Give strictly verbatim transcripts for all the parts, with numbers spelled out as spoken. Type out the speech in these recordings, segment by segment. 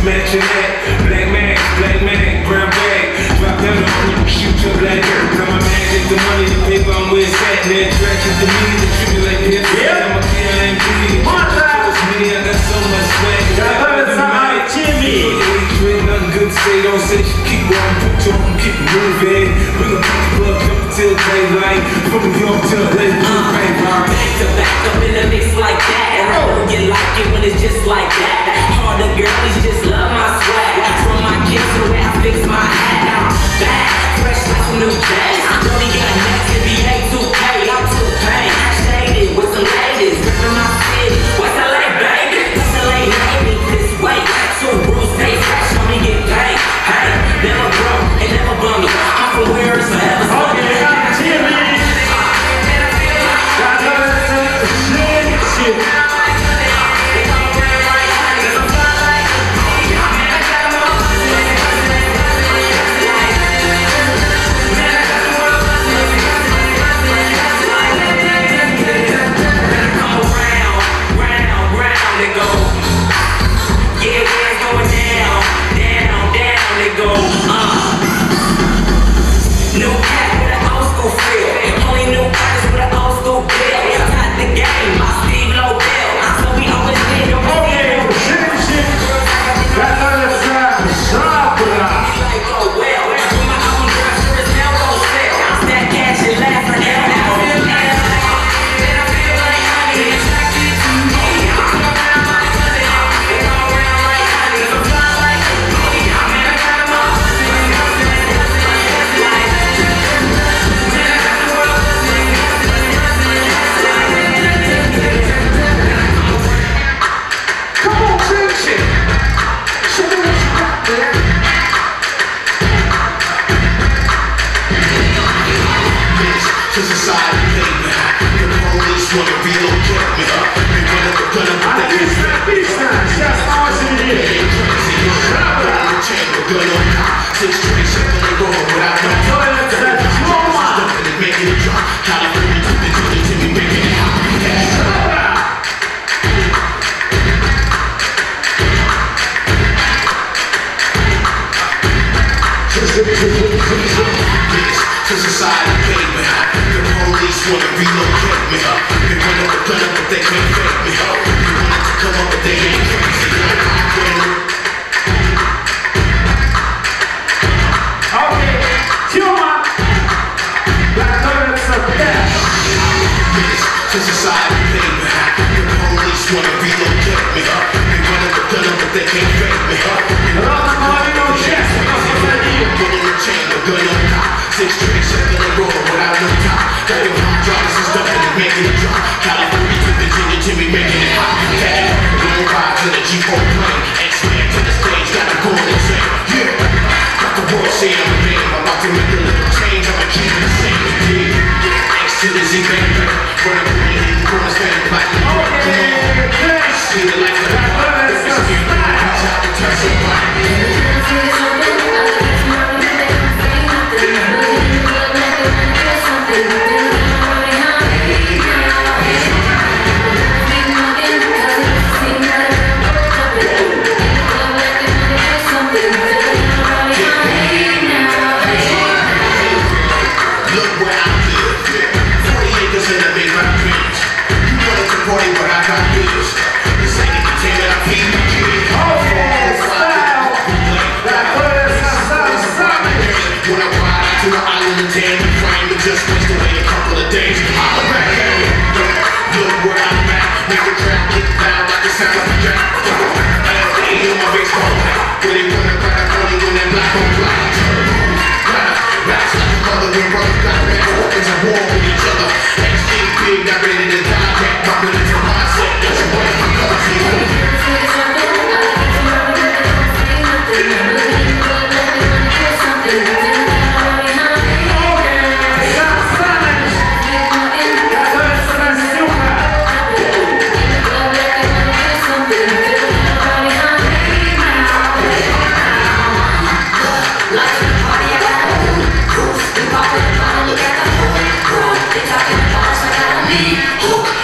matching that. Black man, black man, brown bag. Drop down on you, shoot your black hair. Got my magic, the money, the paper, I'm where it's at. And they're attracted to me, they treat me like this. Yeah. I'm a kid, I ain't bleeding. Trust me, I got so much swag. Jimmy. Nothing good to say, don't say shit. Keep going, put you on, keep it moving. We gon' keep the club jumping till daylight. From New York till L A, uh, back to back up in the mix like that. And I know you like it when it's just like that. All the girlies just love my swag. From my kids to where I fix my hat. Now I'm back, fresh like some new jazz. Don't get next, N B A two K, I'm too pain. Shaded with some ladies, ripping my city. What's L A, baby? What's L A, baby? This way, so rules stay fresh, let me get paid. Hey, never broke and never bummy. I'm from where it's forever. Okay, I'm Jimmy. Shit, shit.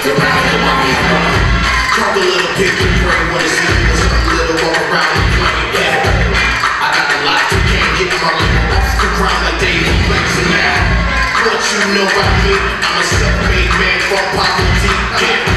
Pick your brain, wanna see what's up, little walk around the plane. grind like they flexing now. What you know about me? I'm a self-made man for poverty. Yeah.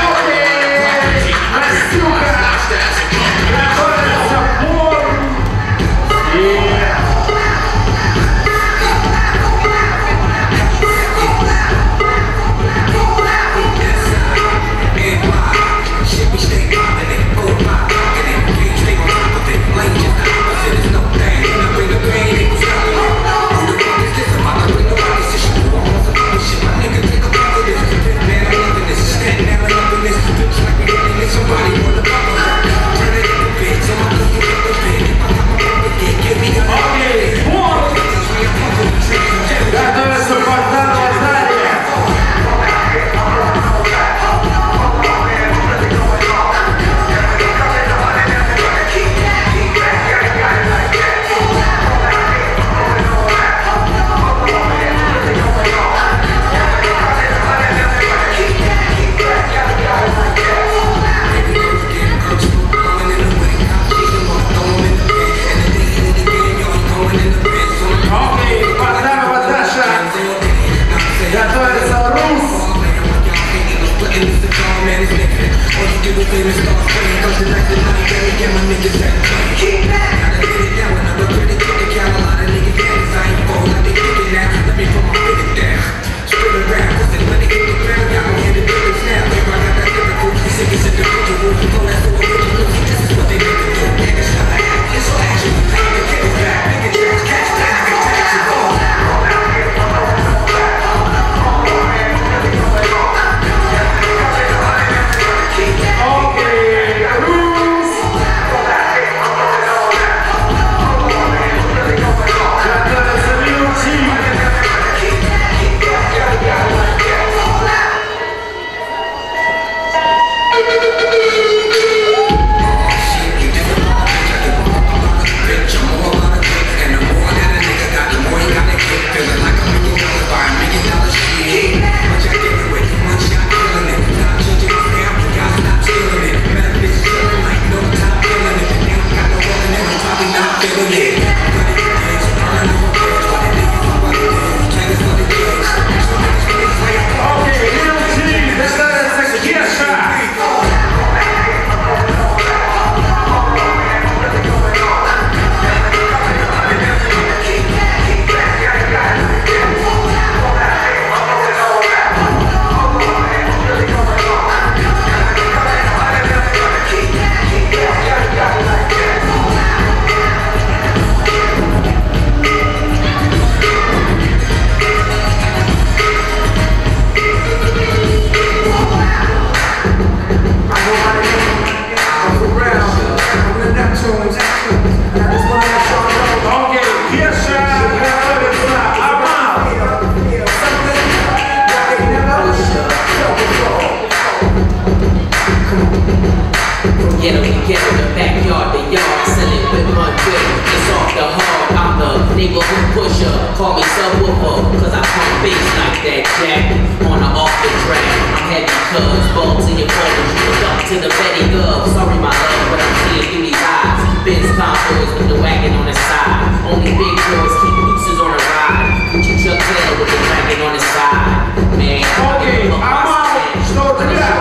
Call me subwoofer, cause I pump bass like that jack on the off the track. I'm heavy cuz, bulbs in your photos, look up to the Betty Gov. Sorry my love, but I'm seeing through these eyes. Benz convoys with the wagon on the side. Only big boys keep nooses on the ride. Gucci Chuck Taylor with the dragon on the side. Man, okay, I'm out. Slow it down.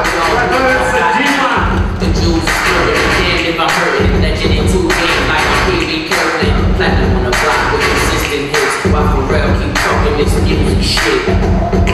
The Jews is good, damned if I heard it. Legend in two games like I'm P V Kirkland. Platinum on the block with consistent hits. While Pharrell keep talking this music shit.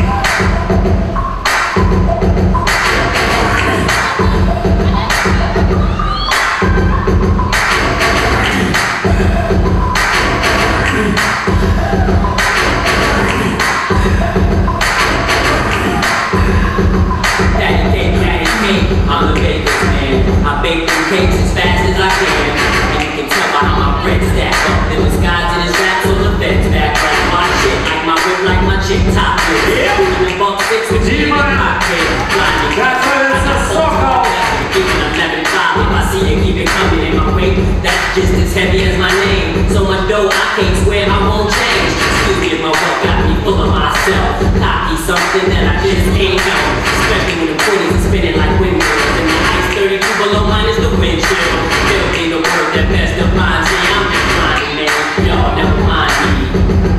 I'm the baker's man. I bake them cakes as fast as I can. And you can tell by how my bread stack up. There was guys in his raps on the fence back. Like my shit, like my whip, like my chick top shit. Yeah. Moving in buck six with you in the cocktail. Blinding. That's what it's a sucker. I'm having time. If I see you keep it coming in my way, that's just as heavy as my name. So much dough I can't swear I won't change. Excuse me if my wealth got me full of myself. Cocky something that I just ain't know. Especially when the twenties are spinning like windmills. And the ice thirty-two below mine is the windshield. Still ain't the word that best defines me. I'm just grinding, man. Y'all never mind me.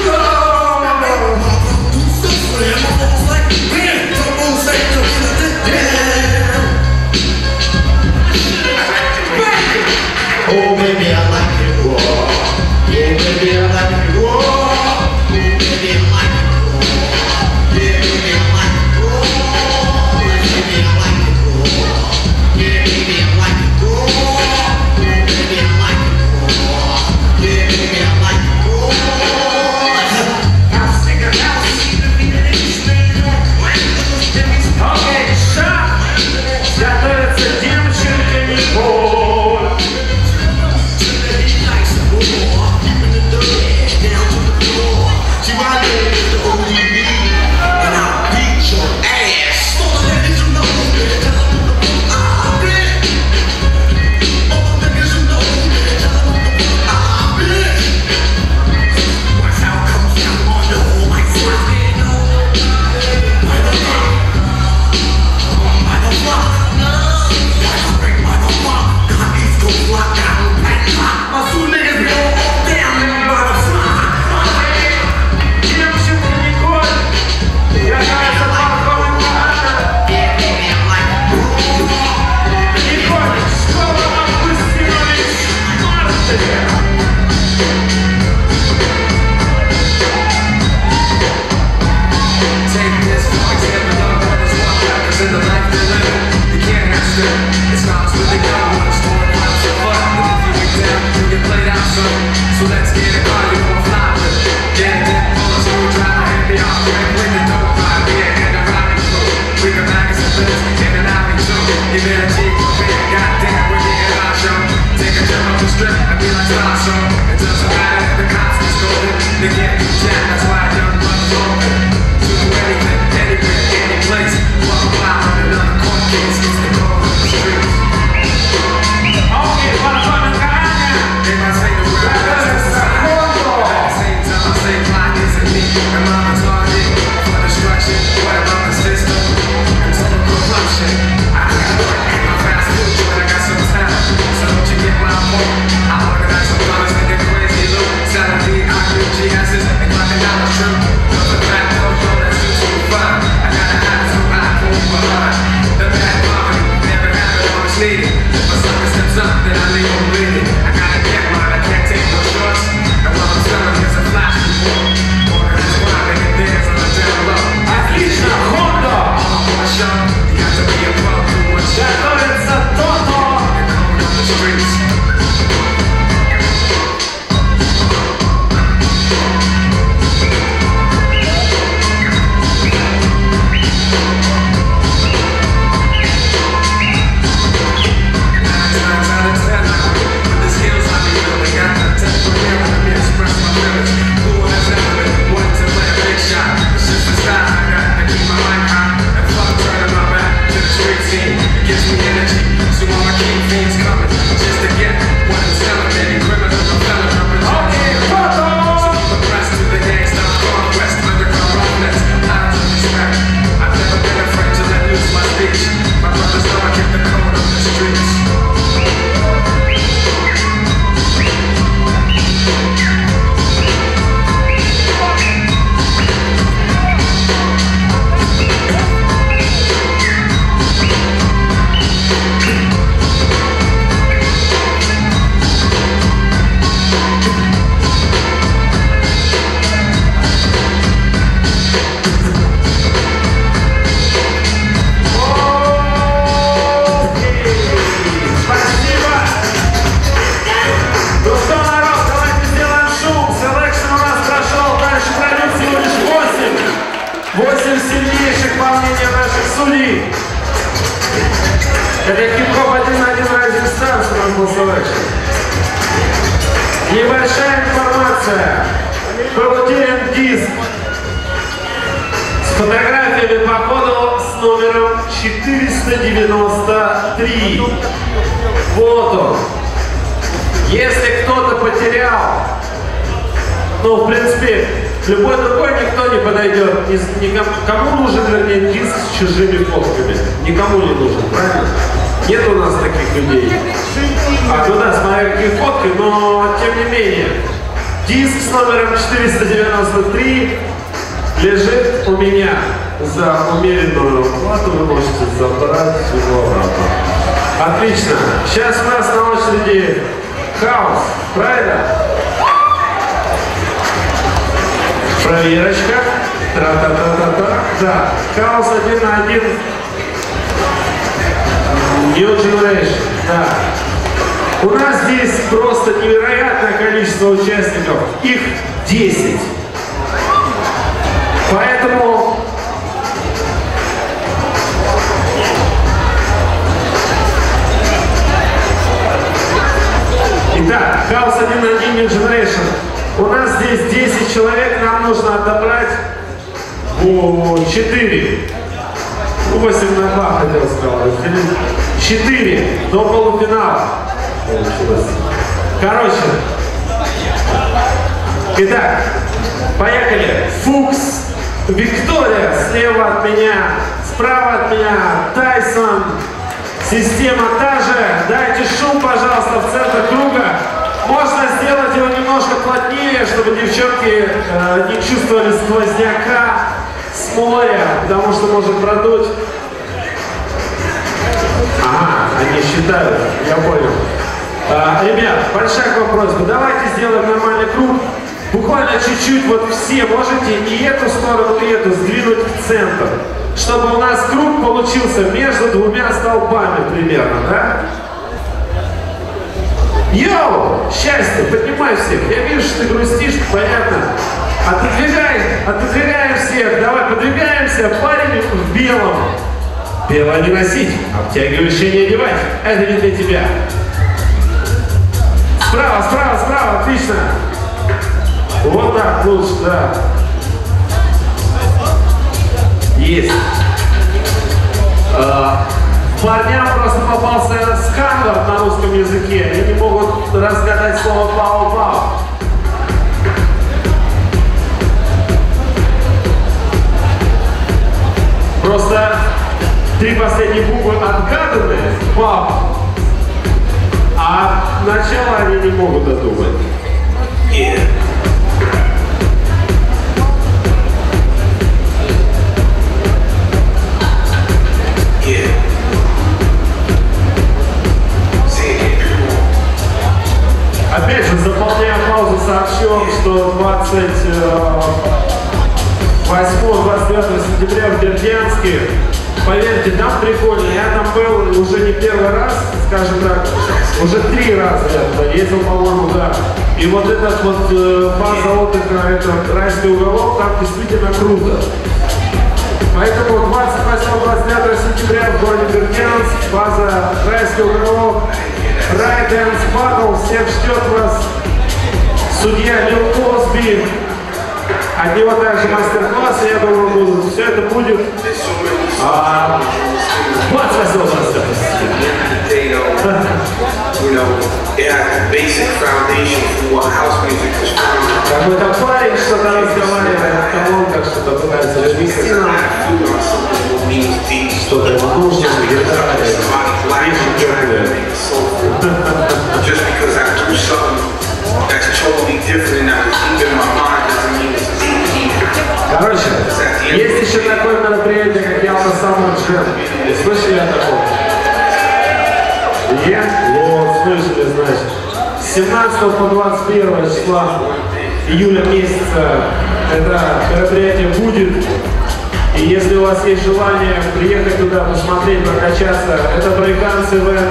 восемь сильнейших по мнению наших судей. Это хип-хоп один на один Rising Stars Rumble Selection. Небольшая информация. Был утерян диск с фотографиями по коду с номером четыреста девяносто три. Вот он. Если кто-то потерял, ну, в принципе, любой другой никто не подойдет. Никому, кому нужен, вернее, диск с чужими фотками? Никому не нужен, правильно? Нет у нас таких людей. А, ну да, смотря какие фотки, но тем не менее. Диск с номером четыреста девяносто три лежит у меня. За умеренную плату вы можете забрать его обратно. Отлично. Сейчас у нас на очереди хаос. Правильно? Проверочка. Тра-та-та-та-та. Да. Хаос один на один. New Generation. Да. У нас здесь просто невероятное количество участников. Их десять. Поэтому итак, хаос один на один New Generation. У нас здесь десять человек, нам нужно отобрать четыре. восемь на два хотел сказать. четыре до полуфинала. Короче. Итак, поехали. Фукс, Виктория слева от меня, справа от меня Тайсон. Система та же. Дайте шум, пожалуйста, в центр круга. Можно сделать его немножко плотнее, чтобы девчонки э, не чувствовали сквозняка с моря, потому что может продуть. Ага, они считают, я понял. А, ребят, большая к вам просьба, давайте сделаем нормальный круг. Буквально чуть-чуть, вот все можете и эту сторону, и эту сдвинуть в центр. Чтобы у нас круг получился между двумя столбами примерно, да? Йоу! Счастье, поднимай всех. Я вижу, что ты грустишь, понятно. Отодвигай, отодвигаем всех. Давай, подвигаемся. Парень в белом. Белое не носить, обтягивающее не одевать. Это не для тебя. Справа, справа, справа, отлично. Вот так лучше, да. Есть. А, парням просто попался сканер на русском языке. Они не могут разгадать слово «пау-пау». Просто три последние буквы отгаданы, «пау», а начало они не могут додумать. Yeah. Yeah. Опять же, заполняя паузу, сообщу, что двадцать восьмого — двадцать девятого сентября в Бердянске, поверьте, там прикольно. Я там был уже не первый раз, скажем так, уже три раза я туда ездил, по-моему, да. И вот этот вот э, база отдыха, это райский уголок, там действительно круто. Поэтому двадцать восьмого — двадцать девятого сентября в городе Бердянск, база райский уголок, Рай Dance Battle, всех ждет вас судья Лил Косби. От него также мастер-классы, я думаю, будут. Все это будет а, двадцать восьмого — двадцать девятого. Какой-то парень что-то разговаривает, а он как что-то пытается развести нам. Что-то ему нужно, гитара, вещи теплые. Just because I do something that's totally different and I keep in my mind doesn't mean it's deep. Короче, есть еще такое мероприятие, как Ялта Summer Jam. Слышали о таком? Нет? Вот, слышали, значит. С семнадцатого по двадцать первое числа июля месяца это мероприятие будет. И если у вас есть желание приехать туда, посмотреть, прокачаться, это брейкданс ивент.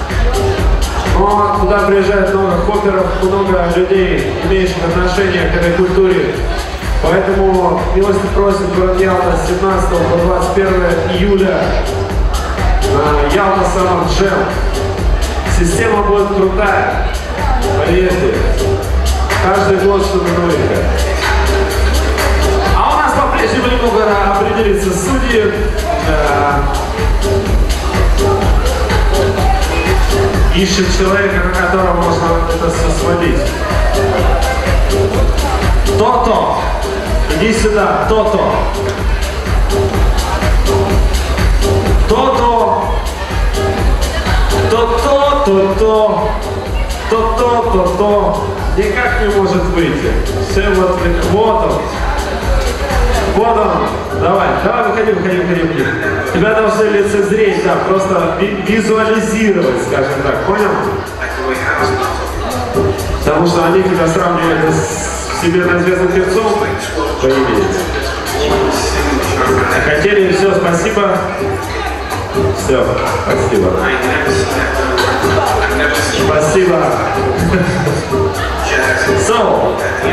Но туда приезжает много хопперов, много людей, имеющих отношение к этой культуре. Поэтому милости просим город Ялта с семнадцатого по двадцать первое июля на Ялта Summer Jam. Система будет крутая, поверьте. Каждый год что-то новенькое. А у нас по-прежнему немного определится судьи. Ищет человека, на которого можно это все сводить. То-то! Иди сюда, то-то! То-то! То-то, то-то! То-то, то-то! никак не может выйти. Все вот, вот он. Вот он. Давай, давай, выходи, выходи, выходи, выходи. Тебя должны лицезреть, да, просто ви визуализировать, скажем так, понял? Потому что они тебя сравнивают с всемирно известным певцом по имени. Хотели, все, спасибо. Все, спасибо. Спасибо. So,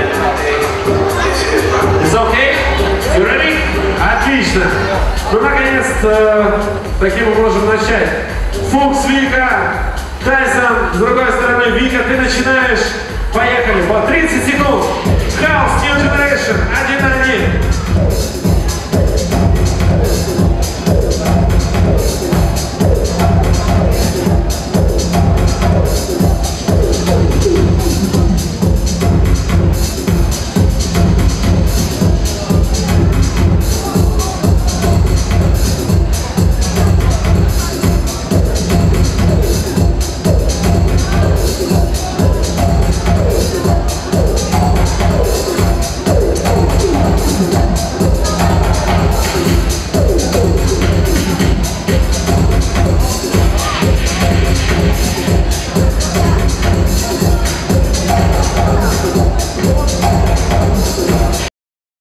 it's okay? You ready? Отлично. Ну, наконец-то, таким мы можем начать. Фукс, Вика, Тайсон, с другой стороны, Вика, ты начинаешь. Поехали, по тридцать секунд. House New Generation, один на один.